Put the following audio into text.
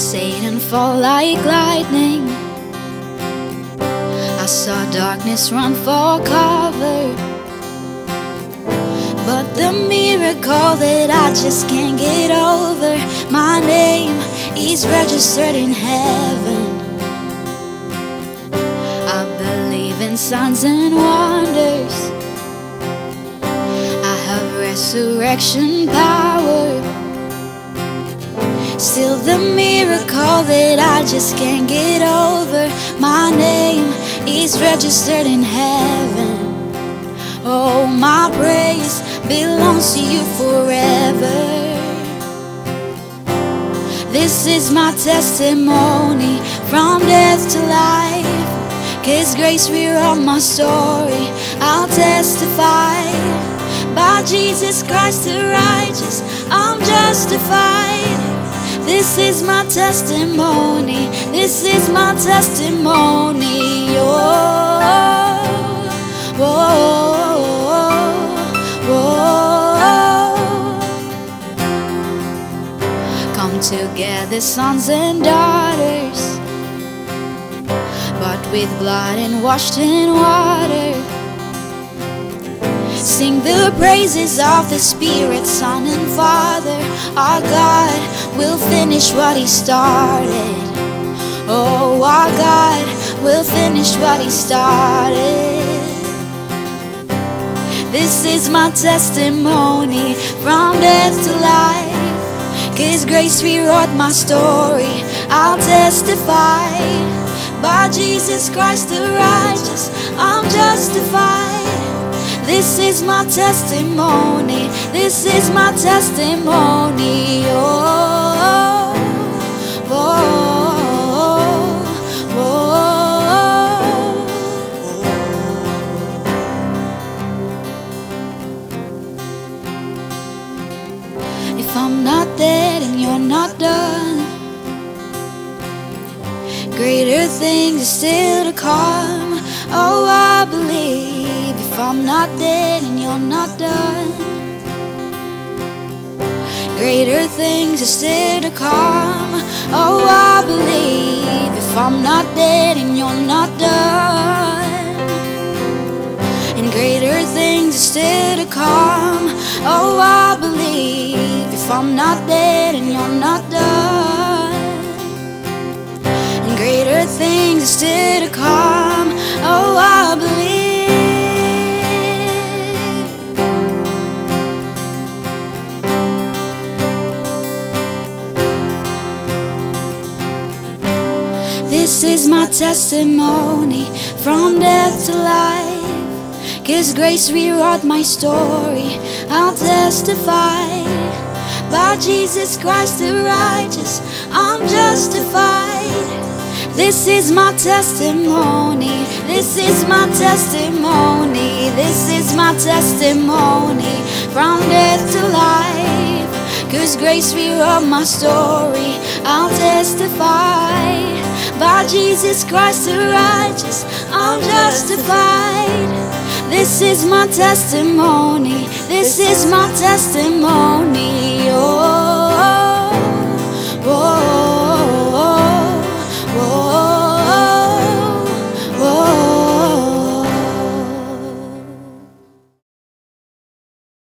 Satan fall like lightning. I saw darkness run for cover, but the miracle that I just can't get over, my name is registered in heaven. I believe in signs and wonders. I have resurrection power. Still the miracle that I just can't get over, my name is registered in heaven. Oh, my praise belongs to you forever. This is my testimony from death to life. 'Cause grace rewrote my story, I'll testify. By Jesus Christ the righteous, I'm justified. This is my testimony, this is my testimony. Oh, oh, oh, oh. Come together, sons and daughters, bought with blood and washed in water. Sing the praises of the Spirit, Son and Father. Our God will finish what He started. Oh, our God will finish what He started. This is my testimony from death to life. 'Cause grace rewrote my story, I'll testify. By Jesus Christ the righteous, I'm justified. This is my testimony, this is my testimony. Oh, oh, oh, oh. If I'm not dead and you're not done, greater things are still to come. Oh, I believe. If I'm not dead and you're not done, greater things are still to come. Oh, I believe. If I'm not dead and you're not done, and greater things are still to come. Oh, I believe. If I'm not dead and you're not done, and greater things are still to come. Oh, I believe. This is my testimony from death to life. 'Cause grace rewrote my story, I'll testify. By Jesus Christ the righteous, I'm justified. This is my testimony, this is my testimony, this is my testimony from death to life. 'Cause grace rewrote my story, I'll testify. By Jesus Christ the righteous, I'm justified. This is my testimony, this is my testimony. Oh, oh, oh.